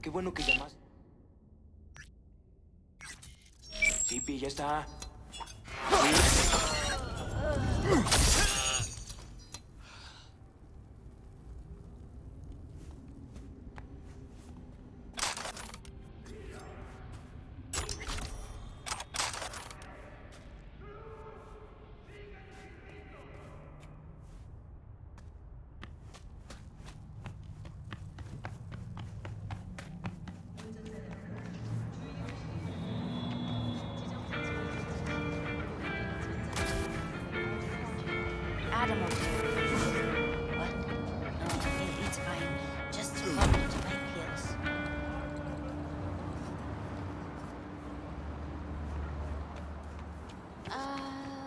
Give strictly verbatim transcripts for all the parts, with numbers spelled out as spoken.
Qué bueno que llamas. Sí, Pi, ya está. Adam will do it. What? No, it, it's fine. Just hold on to my pills. Uh...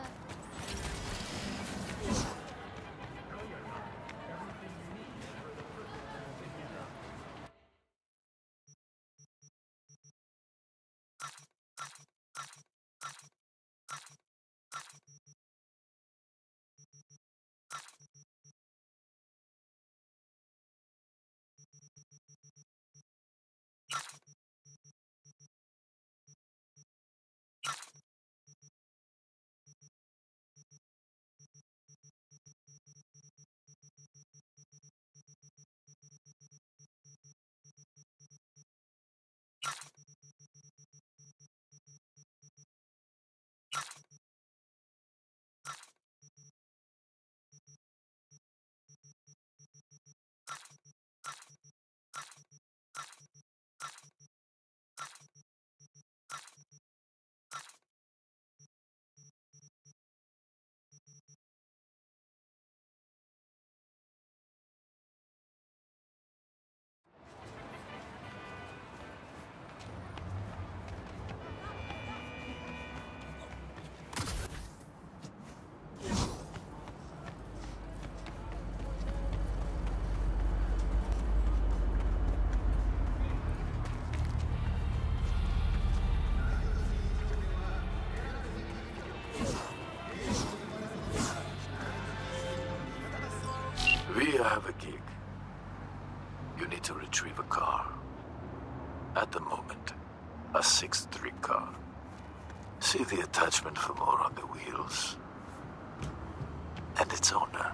We have a gig. You need to retrieve a car. At the moment, a six three car. See the attachment for more on the wheels. And its owner.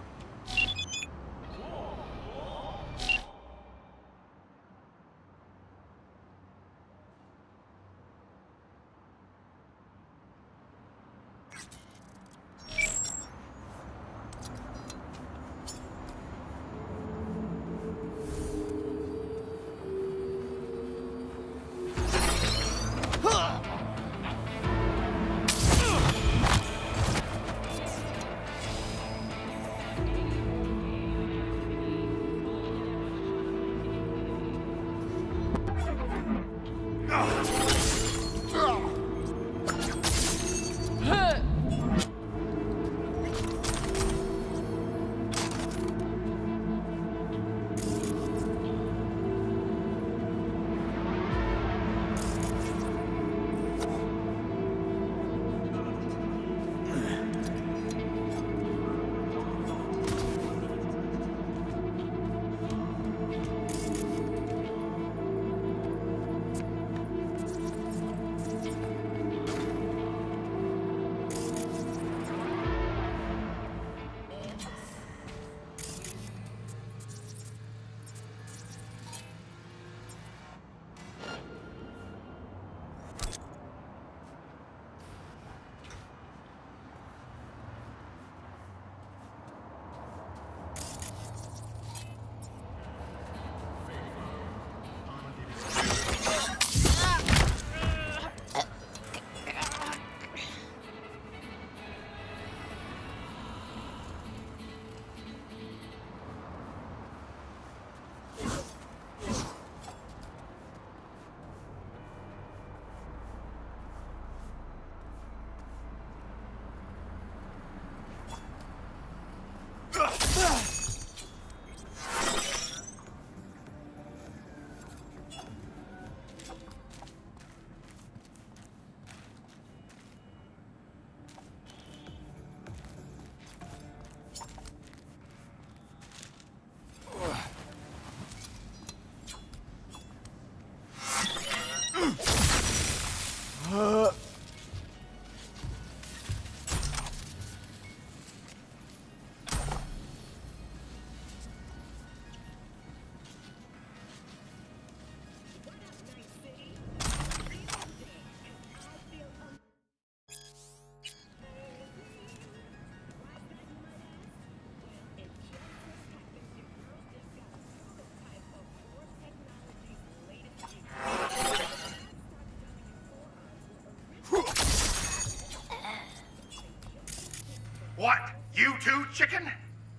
too, chicken?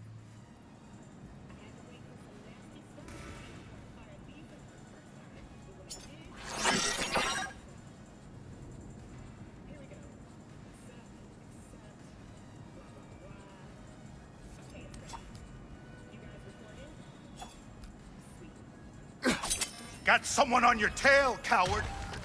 Got someone on your tail, coward!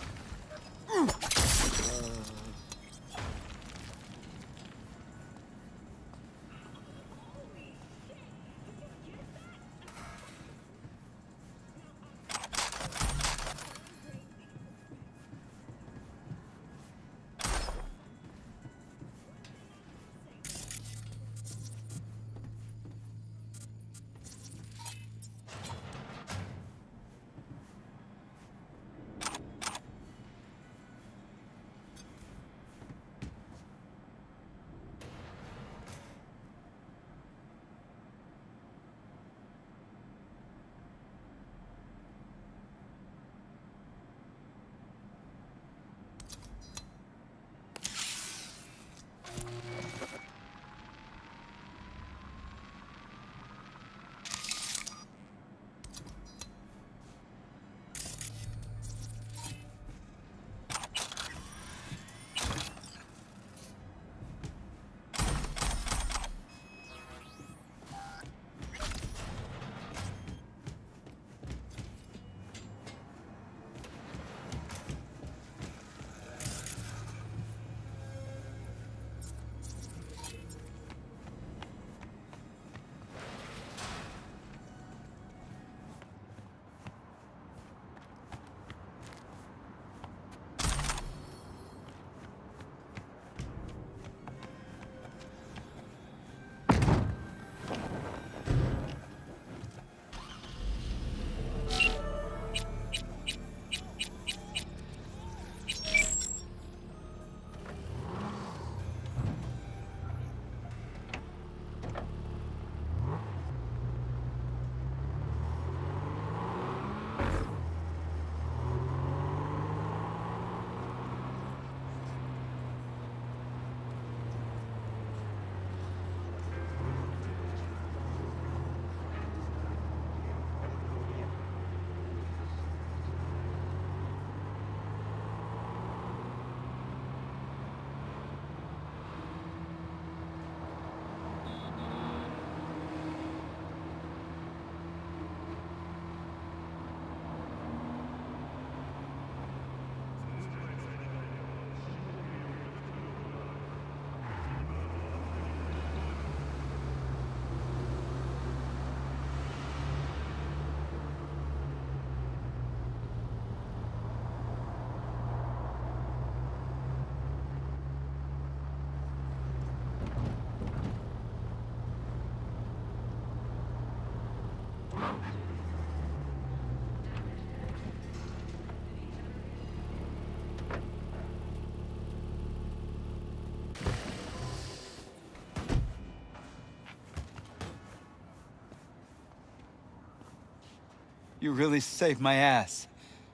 You really saved my ass.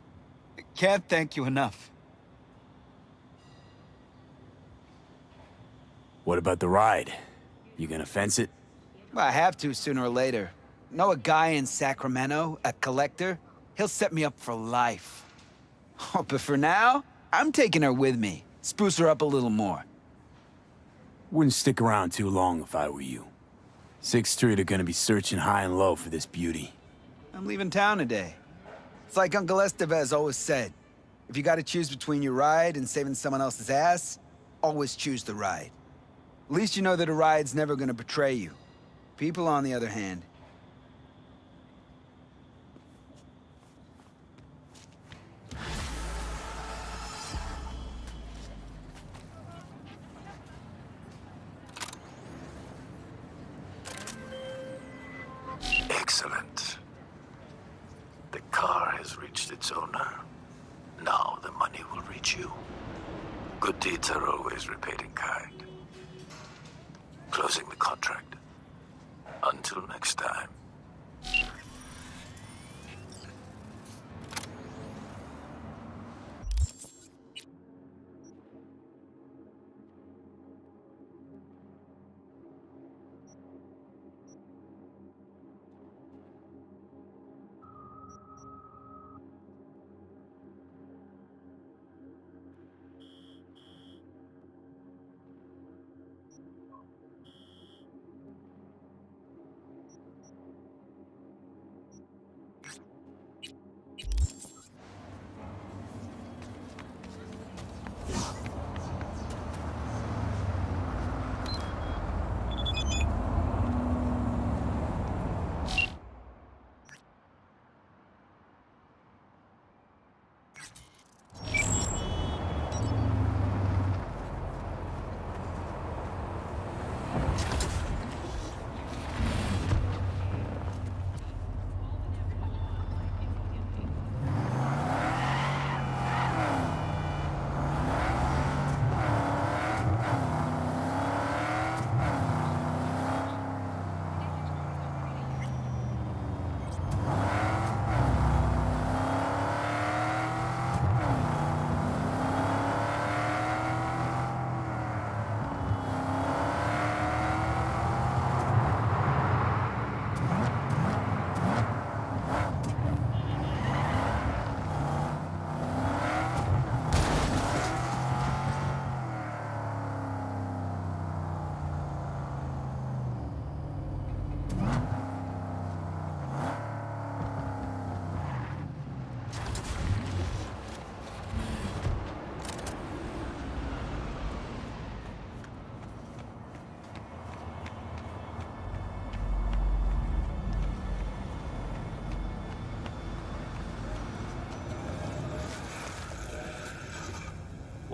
Can't thank you enough. What about the ride? You gonna fence it? Well, I have to sooner or later. Know a guy in Sacramento, a collector? He'll set me up for life. Oh, but for now, I'm taking her with me. Spruce her up a little more. Wouldn't stick around too long if I were you. Sixth Street are gonna be searching high and low for this beauty. I'm leaving town today. It's like Uncle Estevez always said. If you gotta choose between your ride and saving someone else's ass, always choose the ride. At least you know that a ride's never gonna betray you. People, on the other hand, Excellent. The car has reached its owner. Now the money will reach you. Good deeds are always repaid in kind. Closing the contract. Until next time.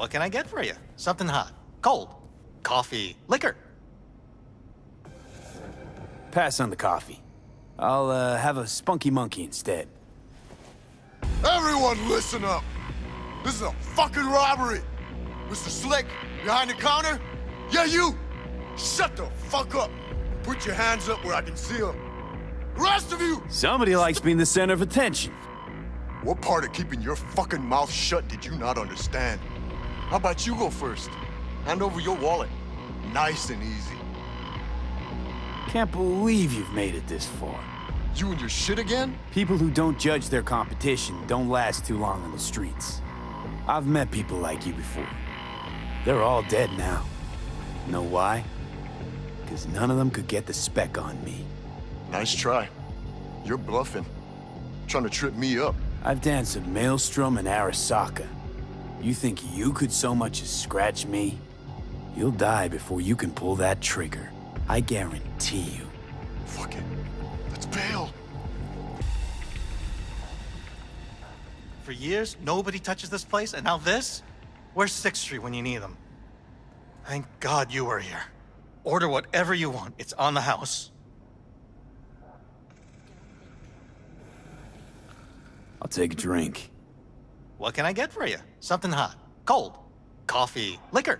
What can I get for you? Something hot, cold, coffee, liquor. Pass on the coffee. I'll, uh, have a spunky monkey instead. Everyone listen up! This is a fucking robbery! Mister Slick, behind the counter? Yeah, you! Shut the fuck up! Put your hands up where I can see them. The rest of you! Somebody likes being the center of attention. What part of keeping your fucking mouth shut did you not understand? How about you go first? Hand over your wallet. Nice and easy. Can't believe you've made it this far. You and your shit again? People who don't judge their competition don't last too long on the streets. I've met people like you before. They're all dead now. Know why? Because none of them could get the spec on me. Nice try. You're bluffing. Trying to trip me up. I've danced at Maelstrom and Arasaka. You think you could so much as scratch me? You'll die before you can pull that trigger. I guarantee you. Fuck it. Let's bail. For years, nobody touches this place, and now this? Where's sixth street when you need them? Thank God you were here. Order whatever you want. It's on the house. I'll take a drink. What can I get for you? Something hot, cold, coffee, liquor.